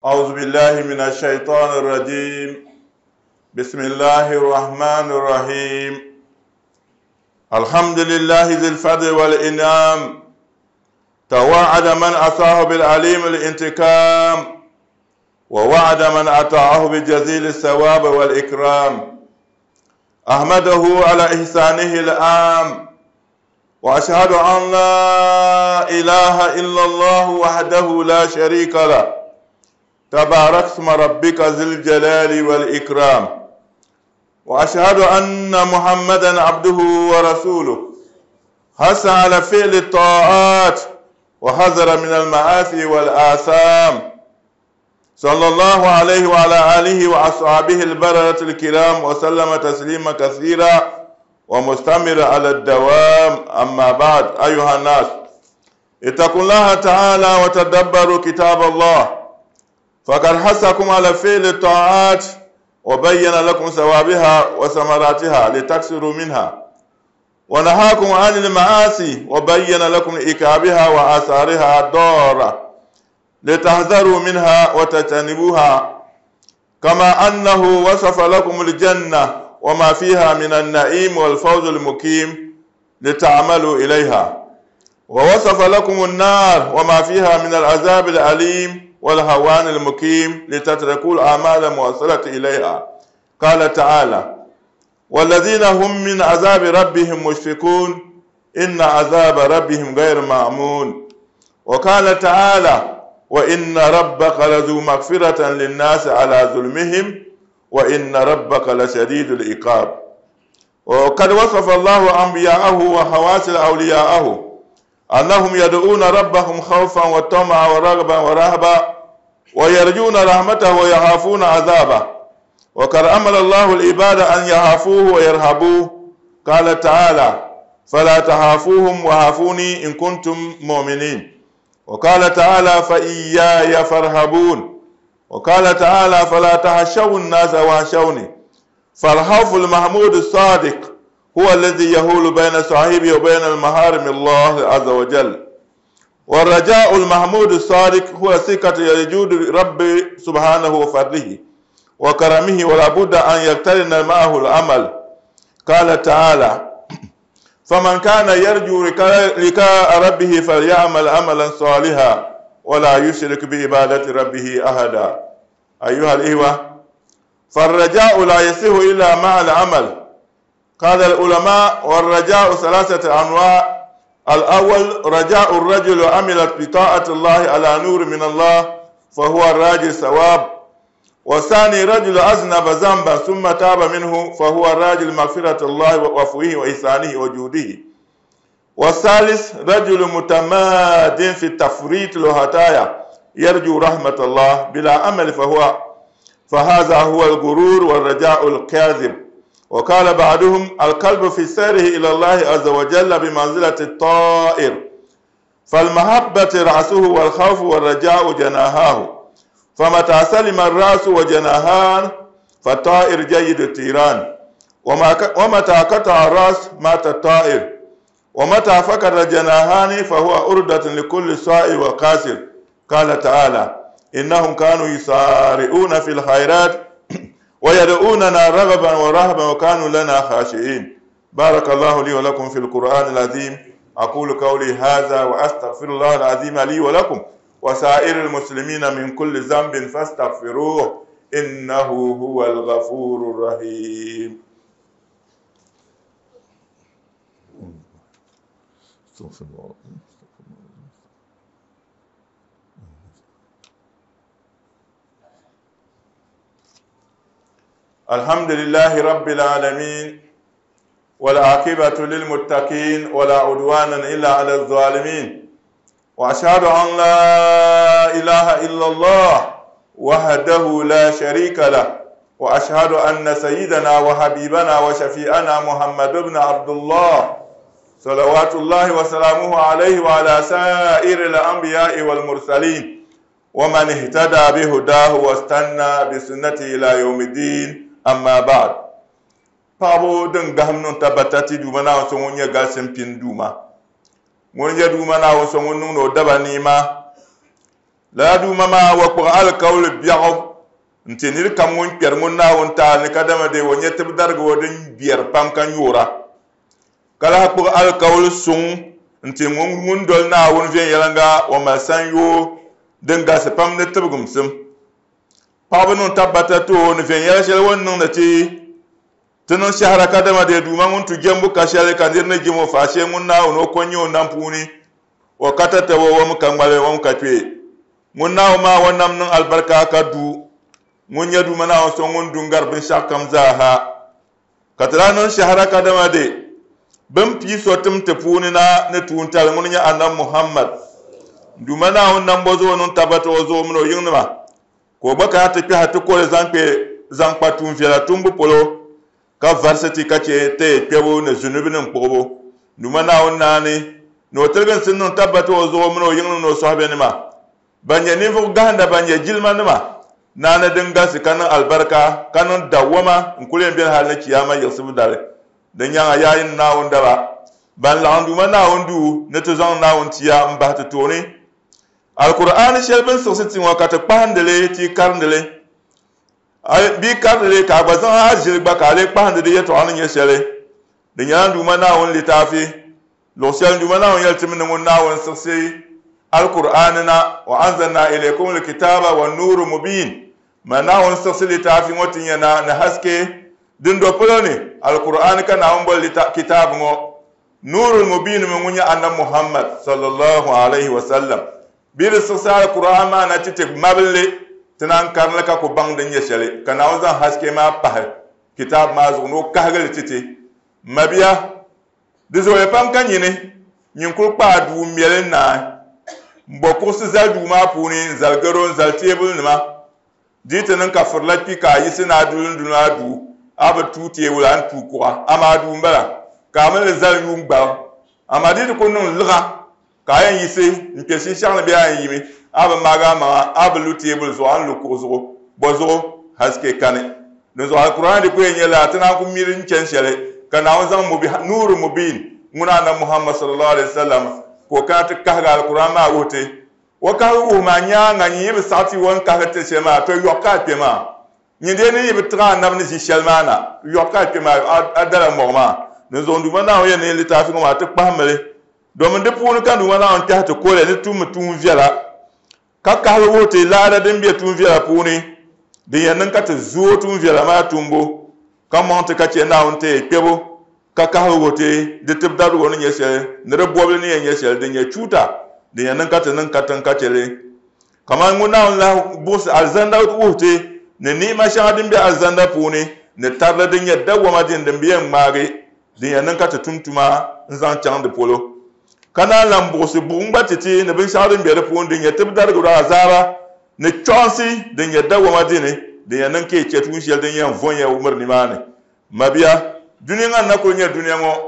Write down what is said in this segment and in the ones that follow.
أعوذ بالله من الشيطان الرجيم. بسم الله الرحمن الرحيم. الحمد لله ذي الفضل والإنعام، توعد من أطاعه بالعليم الانتقام، ووعد من أطاعه بجزيل الثواب والإكرام. أحمده على إحسانه العام، وأشهد أن لا إله إلا الله وحده لا شريك له، تبارك اسم ربك ذي الجلال والإكرام. وأشهد أن محمدا عبده ورسوله، حث على فعل الطاعات وحذر من المعاصي والآثام، صلى الله عليه وعلى آله وأصحابه البررة الكرام، وسلم تسليما كثيرا ومستمر على الدوام. أما بعد، أيها الناس، اتقوا الله تعالى وتدبروا كتاب الله، فقد حثكم على فعل الطاعات وبين لكم ثوابها وثمراتها لتكثروا منها، ونهاكم عن المعاصي وبين لكم عقابها وآثارها الضارة لتحذروا منها وتجتنبوها، كما أنه وصف لكم الجنة وما فيها من النعيم والفوز المقيم لتعملوا إليها، ووصف لكم النار وما فيها من العذاب الأليم والهوان المقيم لتتركوا الأعمال الموصلة إليها. قال تعالى: والذين هم من عذاب ربهم مشفقون إن عذاب ربهم غير مأمون. وقال تعالى: وإن ربك لذو مغفرة للناس على ظلمهم وإن ربك لشديد العقاب. وقد وصف الله أنبياءه وحواس أولياءه أنهم يدعون ربهم خوفا وطمعا ورغبا ورهبا ويرجون رحمته ويخافون عذابه. وقد أمر الله العباد أن يخافوه ويرهبوه. قال تعالى: فلا تخافوهم وخافوني إن كنتم مؤمنين. وقال تعالى: فإياي فارهبون. وقال تعالى: فلا تخشوا الناس واخشوني. فالخوف المحمود الصادق هو الذي يحول بين صاحبه وبين المحارم الله عز وجل. والرجاء المحمود الصادق هو ثقة يجود رب سبحانه وفضله وكرمه، ولا بد أن يقترن معه العمل. قال تعالى: فمن كان يرجو لقاء ربه فليعمل عملا صالحا ولا يشرك بعبادة ربه أحدا. أيها الإخوة، فالرجاء لا يصح إلا مع العمل. قال العلماء: والرجاء ثلاثة أنواع. الأول رجاء الرجل عملت بطاعة الله على نور من الله فهو الراجي الثواب. والثاني رجل أذنب ذنبا ثم تاب منه فهو الراجي مغفرة الله وعفوه وإحسانه وجوده. والثالث رجل متماد في التفريط والخطايا يرجو رحمة الله بلا عمل فهذا هو الغرور والرجاء الكاذب. وقال بعضهم: القلب في سيره إلى الله عز وجل بمنزلة الطائر، فالمحبة رأسه والخوف والرجاء جناحاه، فمتى سلم الرأس وجناحان فالطائر جيد الطيران، ومتى قطع الرأس مات الطائر، ومتى فقد الجناحان فهو أردة لكل صائر وقاسر. قال تعالى: إنهم كانوا يسارعون في الخيرات ويدعوننا رغبا ورهبا وكانوا لنا خاشعين. بارك الله لي ولكم في القرآن العظيم. أقول قولي هذا وأستغفر الله العظيم لي ولكم وسائر المسلمين من كل ذنب فاستغفروه إنه هو الغفور الرحيم. الحمد لله رب العالمين، والعاقبة للمتقين ولا عدوان إلا على الظالمين. وأشهد أن لا إله إلا الله وحده لا شريك له، وأشهد أن سيدنا وحبيبنا وشفيعنا محمد بن عبد الله صلوات الله وسلامه عليه وعلى سائر الأنبياء والمرسلين ومن اهتدى بهداه واستنى بسنته إلى يوم الدين. أما بعد، pabo den gahamnon tabatati dumana wasongonya galsen pin duma monja dumana wasongon no dabanima la du mama wa qur'an qawl bi'ab nti nir kam won per mun na won ta ne kadama de won yetib darga wodin bier pam kan yura kala qur'an qawl sun nti mun dol na won ven yalanga wa masan yo denga se pam ne tibgum sim pa non tabata to ne ven yala shel won non ti tunan shahara kadama de duma mun tu gembu kashale kandir ne jimo fashe mun na wono konyo nampuni wa katata wa mu kangale wa mu katwe mun na ma wannan nan albarka ka du mun yadu mana wa son mun dungar bin shakam zaha katranon shahara kadama de ban fi sotum tafuni na ne tuntal mun ya annan muhammad duma na wannan bozo non tabata wazo mun yinma ko baka ta fi hatu ko zan patun fiala tumbu polo ka varsity kace te pebo ne zunubin pobo duma na wonnani no telben sin non tabata wazo mun yin no sahabe ne ma banye ni fu ganda banye jilma ne ma nana dinga su kanan albarka kanan dawama kulen bin hal na kiyama yasu dare dan yan yayin na wanda ba ban la duma na wondu ne to zon na wontiya mbata toni alquran shelben sositi wakata pandele ti karndele bi karndele ka bazan hajir ba ka le pandele ya to an yesele de nyan duma na won litafi lo sel duma na won yaltimin mun na won sosi alquran na wa anzalna ilaykum alkitaba wan nuru mubin mana won sosi litafi motin yana na haske din do poloni alquran kana won bol kitab ngo nurul mubin mun nya anna muhammad sallallahu alaihi wasallam bil sosi alquran ma na tite mablle tinan karla ka ko bang den yesele kana wazan haske ma pa kitab ma zuno kahgal titi mabiya dizo e pam kanyine nyin kul pa du mielen na mboko su za du ma puni zalgaro zal table nima ditenan ka furlat pi ka yisina dulun duna du aba tu table an tu kwa ama du mbala ka mal zal yu ngba ama dit ko non lra ka yan yise nke shi shang biya yimi aba maga ma aba lu table zo an lu ko zo bozo haske kane no zo alquran de ko yela tana ku mirin chen shele kana wazan nuru mubin muna na muhammad sallallahu alaihi wasallam ko ka ta kahga alquran ma wote wa ka wu ma nya ngani bi sati won ka ta shema to yoka pe ma ni de ni bi tra nam ni shelmana yoka pe ma adala morma no zo ndu mana o ye ne litafi ko ma ta pamele do mun de punu kan du mana on ta to ko le ni tum viala ka wote la da den bi tum viala puni de yan ka ta zuo tum viala ma tumbo kamante ka ce na wonte pebo ka wote de tib daru woni yesel ne rebobe ni yesel de nye chuta de yan ka tan ka cele kama nguna la bus alzanda wote ne ni ma shahadin bi alzanda puni ne tarla de nye dawo ma din de biyen mage de yan ka ta tumtuma nzan chan de polo kana lambo se bungba titi ne bin shahadin bi puni de nye tib daru ga azara ne chonsi de nye dawo ma din de yan ke cetun shel de yan vonye umar ni mane mabiya duniya na ko nya duniya ngo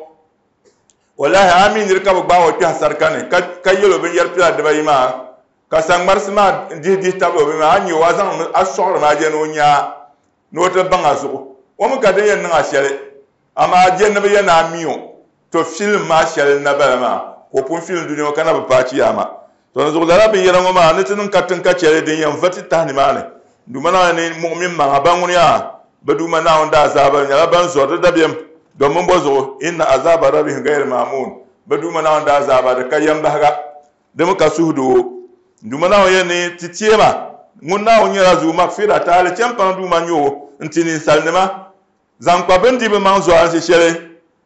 wallahi amin rika ba wa ta sarkane ka yelo bin yar pila de bayima ka sang marsma di tabo be ma anyi wazan asor ma je no nya no to banga so o mu ka de yan na shele ama je na be yana miyo to film ma shele na ba ma ko pun film duniya kana ba paci ama to no zo da rabin yaran ma ne tunun katin ka cele de yan fati tani mane dumana ne mu'min ma bangun ya baduma na onda azaba ya ban zo da biyam domin bozo inna azaba rabbihim ghayr mamun baduma na onda azaba da kayan baga da muka suhudo dumana waye ne titiema munna onye razu makfira ta ale champan duma nyo ntini salnema zan kwa bendi be manzo an se shere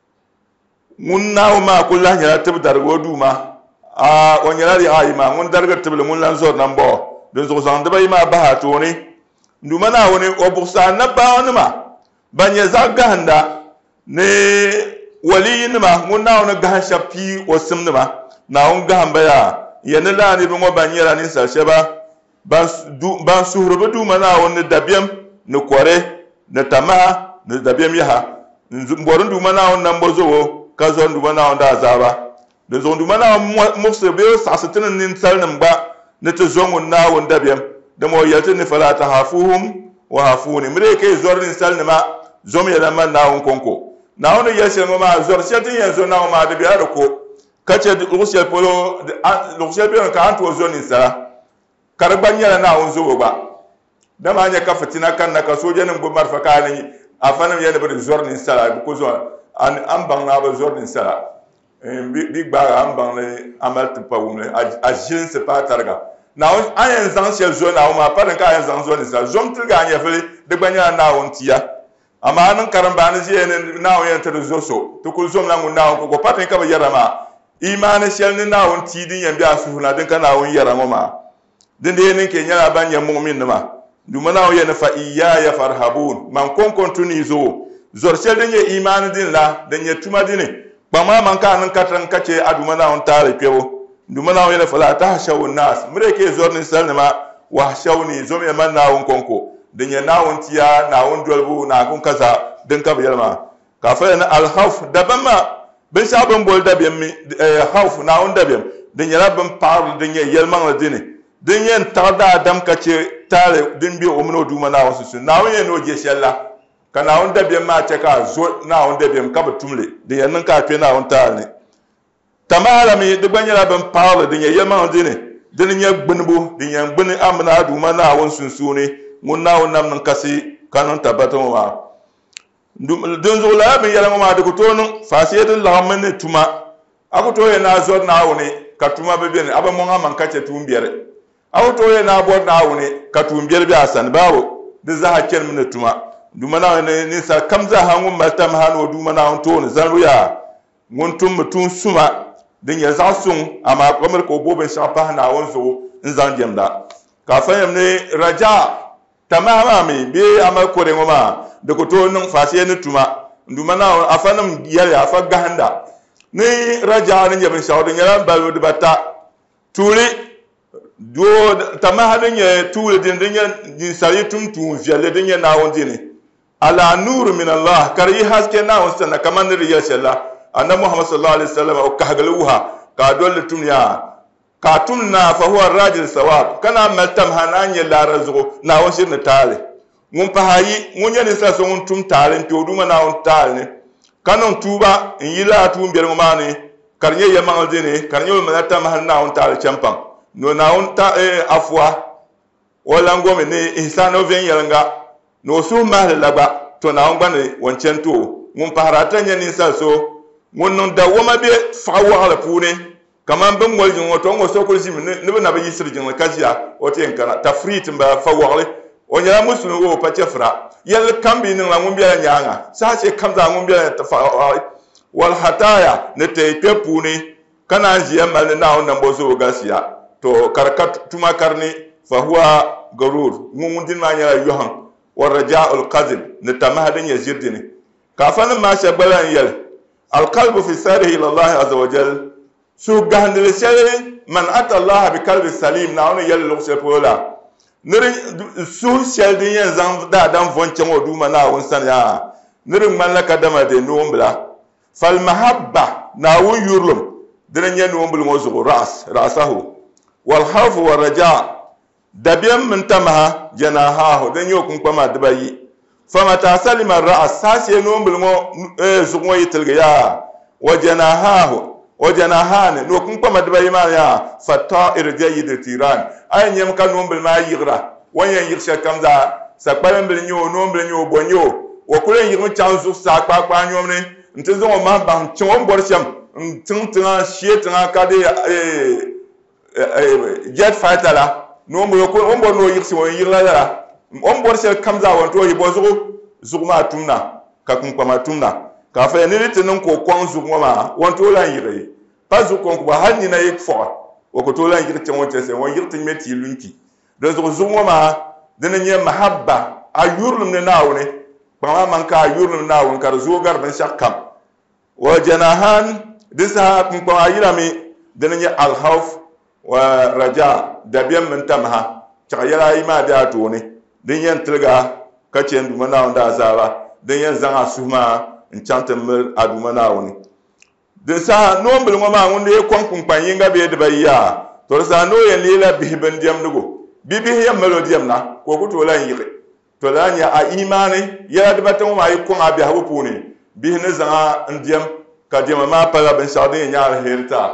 munna ma kullahu ya tabdar goduma a onye rari ayima mun darga table mun lan zor nan bo don zo zan da bai ma ba to ne ndumana woni obusa na bawanuma banye zaganda ne waliyinuma munna woni gansha pi osimnuma na on gamba ya yanila ni bingo banyera ni sasheba ban suhrubu dumana woni dabiam ne kore ne tama ne dabiam yaha mborun dumana woni nambozo kazo dumana woni azaba de zo dumana musebe sasatin nin salnin ba ne to zongun na woni dabiam da mo yaltin ni fala tahafuhum wa hafuni mire ke zorni salnima zom ya man na won konko na won yeshe ma zor shetin yanzu na ma da biya ko kace rusiya polo rusiya biya ka anto zoni sara karbanya na on zo ba da ma nya ka fitina kan na ka soje nin bu marfa ka ni afanam yana bi zornin sala ko zo an bang na ba zornin sala big ba an bang ne amal pa wumle a jin se pa targa na on ayen zan shel zo na o ma pa ka ayen zan zo ni sa zom tilga nya fele de gbanya na on tiya amma nan karamba ni je ne na o yan tar zo so to ko zom na ngun na ko pa ka ba yara ma imani shel ni na on ti din yan bi asu na din kana on yara ma din de nin ke nyala ban ya mu'min ma dumana o yan fa iyaya farhabun man kon tuni zo zor shel din ye imani din la din ye tuma din bama man ka nan katran kace adumana on tare pewo dumana o yan fa la ta shawun nas mure ke zor ni sel ma wa shawni zo me man na on konko din ye na on tiya na on dolbu na kun kaza din ka yalma ka fa na al khawf dabama bin sabon bol dabem mi khawf na on dabem din ye rabban par din ye yelman la dine din yen tarda adam kace tare din bi umno dumana wasu sun na on ye no je shella kana on dabem ma ce ka zo na on dabem ka batumle din ye nan ka fe na on tare ne tamara mi de gbanyara ban par din ye yelman dine din ye gbunbu din ye gbun amna dumana won sun sune mun na on nam nan kasi kanon tabato ma dun zo la mi yala ma de ko tonu fasiyatu lahamne tuma akuto ye na zo na woni katuma be ben aba mo ngam kace tumbiyere akuto ye na bod na woni katumbiyere bi asan bawo de za hakel min tuma dumana ne ni sa kamza hangu maltam hanu dumana on tonu zaruya ngun tum tun suma din ya za sun ama kamar ko boben shafa na wonzo in zan jemda ka fayam ne raja tamama mi be ama ko de ngoma de ko to nun fasiye ni tuma ndumana afanam yale afa gahanda ni raja ni yabin shawdo nyala balu de bata tuli do tamaha din ye tuli din salitum tu fiale din ye na wondini ala nur min allah kari haske na wonsana kaman ni yashalla annabi muhammad sallallahu alaihi wasallam o kahgaluha ka dole tumya ka tumna fa huwa rajul sawab kana maltam hananye la razgo na washir na tale mun pahayi mun yani sa so mun tum tale to duma na on tale kanon tuba in yila tum bier ngomani karnye yamal dini karnye maltam hanna on tale champan no na on ta afwa wala ngome ne ihsano ven yalanga no su mahla laba to na on bane wanchen to mun paharata nyani sa so mun non da woma be fawa ala pune kaman bin waljin wato ngo sokol sim ne na ba yisir jin kaziya wato en kana tafrit ba fawa o nyala muslimu wo pa chefra yel kambi nin la ngum biya nyaanga sa che kamza ngum biya tafa wal hataya ne te pepuni kana jiya mal na on nambo so gasiya to karkat tuma karni fa huwa garur ngum din ma nyala yohan wa raja'ul qadib ne tamahadin yazirdini ka fan ma shabalan yel al qalbu fi sarihi ila allah azza wa jal su gahandele sele man ata allah bi qalbi salim na on yel lo sepola nere su sheldi yen zan da dan vonche mo duma na won san ya nere malaka dama de no mbla fal mahabba na won yurlum dere nyen no mbul mo zugo rasahu wal khawf wa raja dabiyan min tamaha janahahu den yokun kwama dabayi fama ta salima ras sase no mbul mo zugo yitilga ya wa janahane no kun kwama dabayi ma ya fata'ir jayyid tiran ay nyam kan no mbul ma yigra wanyan yirsha kamza sakpalan bil nyo no mbul nyo bonyo wa kulen yiru chanzu sakpa kwa nyomne ntizo ma ban chon borsham ntintinga shietanga kade jet fighter la no mo ko on bon no yirsi won yirla la on borsham kamza won to yi bozugo zugma tumna ka kun kwama tumna ka fa ni litinin ko kon zugma ma won to lan yire pa zukon ko ba hanni na yik fo wa ko to lan yirti won tese won yirti meti lunki do zugma ma dana nye mahabba ayurlum ne nawne kwama man ka ayurlum nawon kar zogar ban shakkam wa janahan disa kun kwa ayirami dana nye al khawf wa raja dabiyan min tamha chayara ima da to ne din yan tilga kace nduma nawon da zaba din yan zanga suma in chantam aduma nawon din sa no mbul ngoma ngunde kon kun panyinga be de bayya to sa no yan lela bihban diam nugo bibi yam melodiam na ko ko to la yire to la nya a imani ya da batan ma yi kun abi habu puni bi ne zanga ndiam ka diam ma pala ben saudi nya herita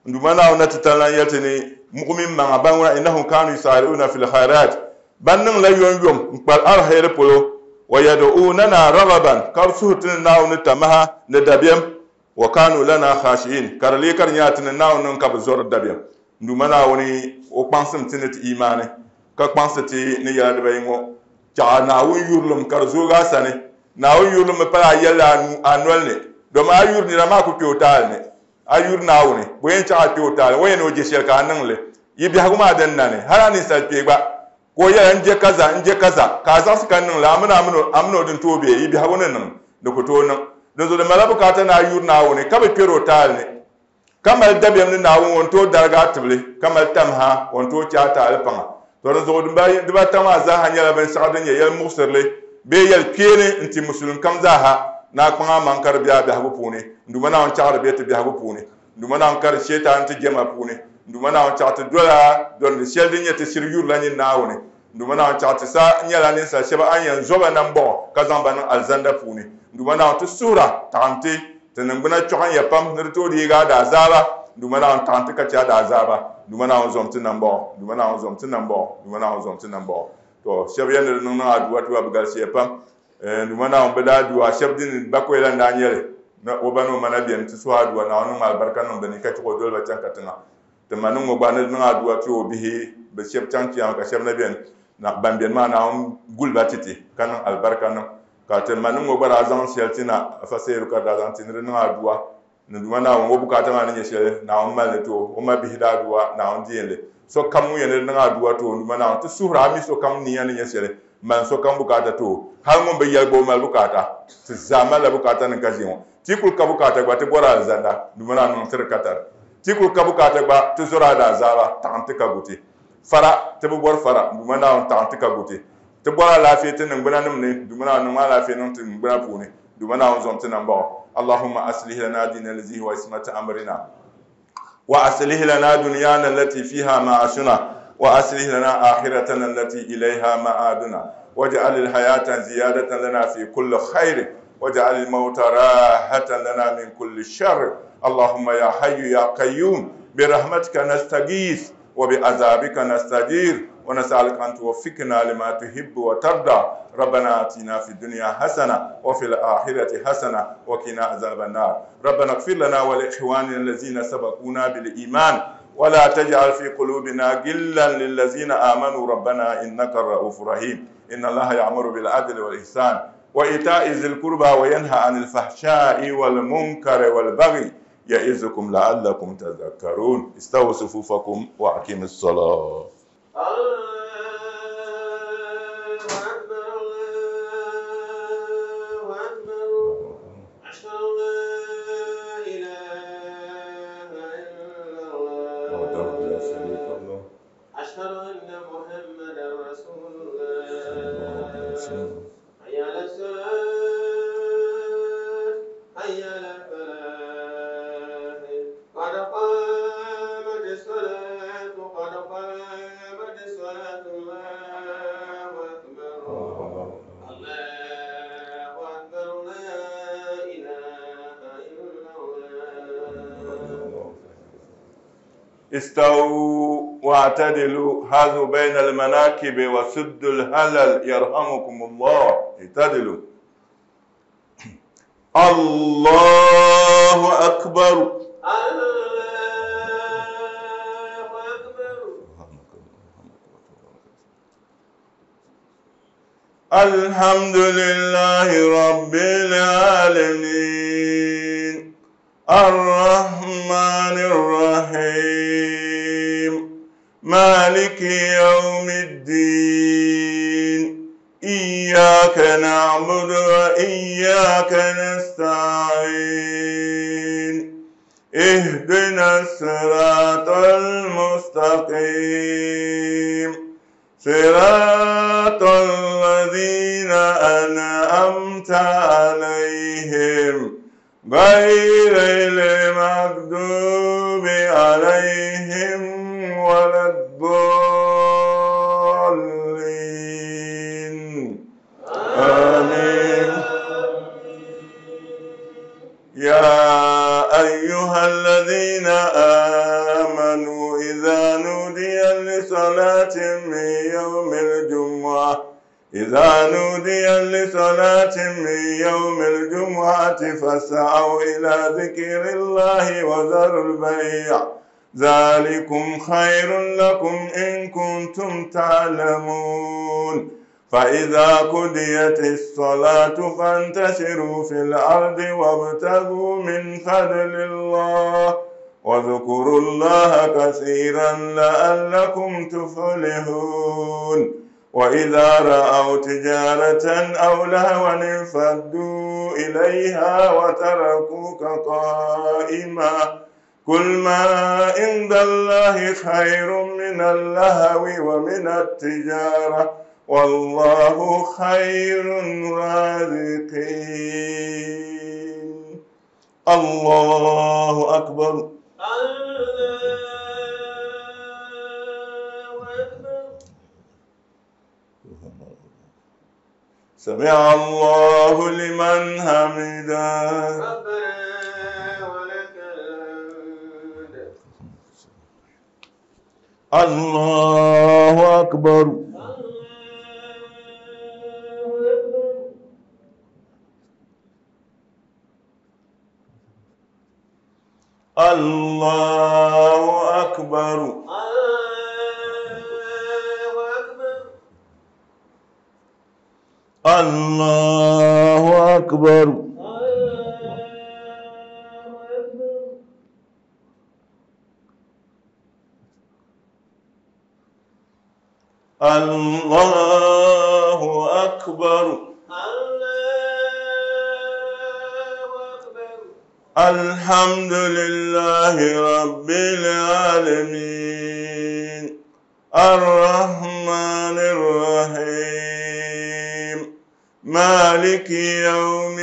ndumana ona titala yatini mu'min ma banwa innahum kanu yusari'una fil khairat bannan la yom pal arhayre polo wa yad'unana raghaban karsutin nawni tamaha ne dabiam wa kanu lana khashiin karli kar nyatin nawni kab zor dabiam ndumana woni o pansum tinit imane ka pansati ni yalla bayingo cha nawun yurlum kar zoga sane nawun yurlum pa yalla anwalne do ma yurni rama ku totalne ayur nawuni boyen cha total wayen o jeshel ka nangle yibi haguma den nane harani salpe gba ko ya nje kaza ka za su kan nan la amno din tobe yibi haguna nan da ko to nan da zo da malabu ka ta na yur nawuni ka be pero tal ne kamal dabem ni nawun won to darga tible kamal tamha won to cha ta alfanga to da zo dum bayi diba tama za hanya ban sa'adan ya yal musirle be yal kene inti muslim kam za ha na kuma man kar biya bi hagu puni ndumana on chaar be te bi hagu puni ndumana on kar shetan te jema puni ndumana on chaata dola don sheldin yete sir yur lanin nawone ndumana on chaata sa nyala nin sa sheba anyan zoba nambo kazamba nan alzanda puni ndumana on to sura tanti tenenguna chokan ya pam nirto diga da zaba ndumana on tanti ka cha da zaba ndumana on zomti nambo ndumana on zomti nambo ndumana on zomti nambo to sheba yan nan aduwa to abugal shepam ndumana on beda duwa shebdin bakoyla ndanyele na obano manabiyan ti so aduwa na onu albarka non bani ka ko dol ba tankatina te manu mo bana na aduwa ti obihi be sheb tanki an ka sheb nabiyan na bambiyan ma na on gulba titi kan albarka non ka te manu mo bara zan seltina faseru ka da zan tinre na aduwa ndumana on obukata ma ni shele na on mal to o ma bihi da aduwa na on diele so kamu yene na aduwa to ndumana on to suhra mi so kam ni yani shele man so kam bukata to har mo be yalbo mal bukata ti zamala bukata nan kazion tikul kabukata gba te bora zanda dumana non ter katar tikul kabukata gba te zora da zaba tante kaguti fara te bor fara dumana on tante kaguti te bora lafiya te nan gbana ne dumana non ma lafiya non te gbana puni dumana on zon te nan ba allahumma aslih lana dinana allazi huwa ismatu amrina wa aslih lana dunyana allati fiha ma'ashuna wa aslih lana akhiratana allati ilayha ma'aduna waj'al al-hayata ziyadatan lana fi kulli khair واجعل الموت راحة لنا من كل شر اللهم يا حي يا قيوم برحمتك نستغيث وبعذابك نستجير ونسألك أن توفقنا لما تحب وترضى ربنا آتنا في الدنيا حسنة وفي الآخرة حسنة وقنا عذاب النار ربنا اغفر لنا ولإخواننا الذين سبقونا بالإيمان ولا تجعل في قلوبنا غلا للذين آمنوا ربنا إنك الرؤوف رحيم إن الله يأمر بالعدل والإحسان وإيتاء ذي القربى وينهى عن الفحشاء والمنكر والبغي يعظكم لعلكم تذكرون استووا صفوفكم وأقيموا الصلاة أشهد أن محمدا رسول الله حي على الصلاة حي على الفلاح قد قامت الصلاة قد قامت الصلاة الله أكبر الله أكبر لا إله إلا الله استووا واعتدلوا هذا بين المناكب وسدوا الهلل يرحمكم الله اعتدلوا الله أكبر الله أكبر الحمد لله رب العالمين الرحمن الرحيم مالك يوم الدين إياك نعبد وإياك نستعين اهدنا الصراط المستقيم صراط الذين أنعمت عليهم غير المغضوب عليهم ولا الضالين آمين يا أيها الذين إذا نودي لصلاة من يوم الجمعة فاسعوا إلى ذكر الله وذروا البيع ذلكم خير لكم إن كنتم تعلمون فإذا قضيت الصلاة فانتشروا في الأرض وابتغوا من فضل الله واذكروا الله كثيرا لعلكم تفلحون وإذا رأوا تجارة أو لهوا انفضوا إليها وتركوك قائما قل ما عند الله خير من اللهو ومن التجارة والله خير الرازقين. الله أكبر. سمع الله لمن حمده. ربنا ولك الحمد. الله أكبر. الله أكبر. الله أكبر. الله أكبر. الحمد لله رب العالمين الرحمن الرحيم مالك يوم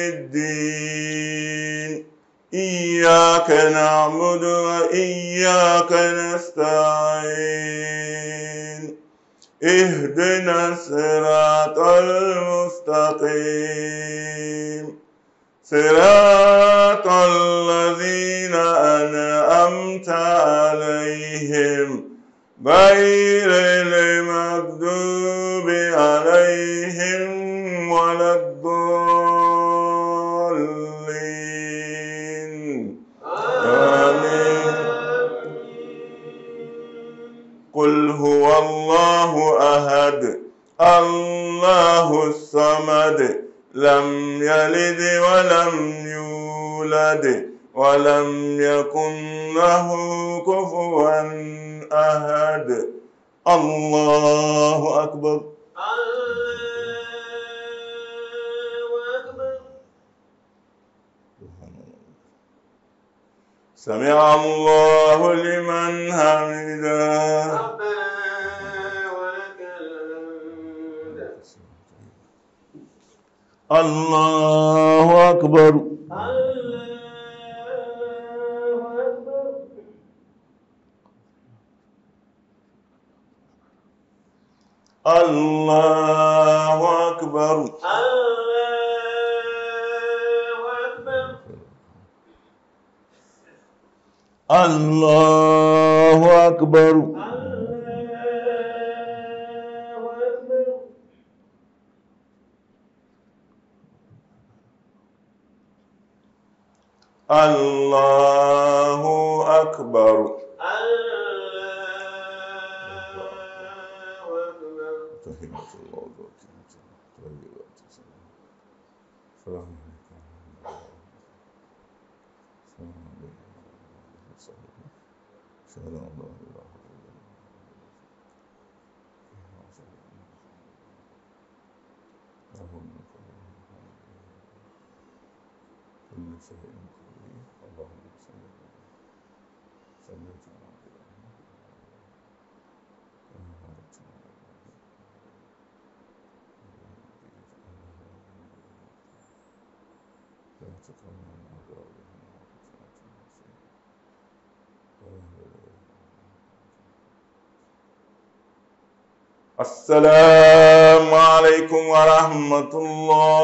الدين إياك نعبد وإياك نستعين اهدنا الصراط المستقيم صراط الذين أنعمت عليهم غير المغضوب عليهم ولا الضالين آمين. قل هو الله أحد الله الصمد لم يلد ولم يولد ولم يكن له كفوا أحد. الله أكبر. سمع الله لمن حمده. ربنا ولك الحمد. الله أكبر. الله أكبر. الله أكبر. الله أكبر. السلام عليكم ورحمة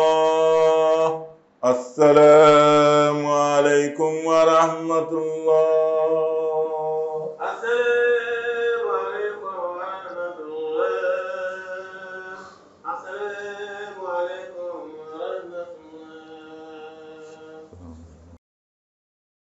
الله. السلام عليكم ورحمة الله.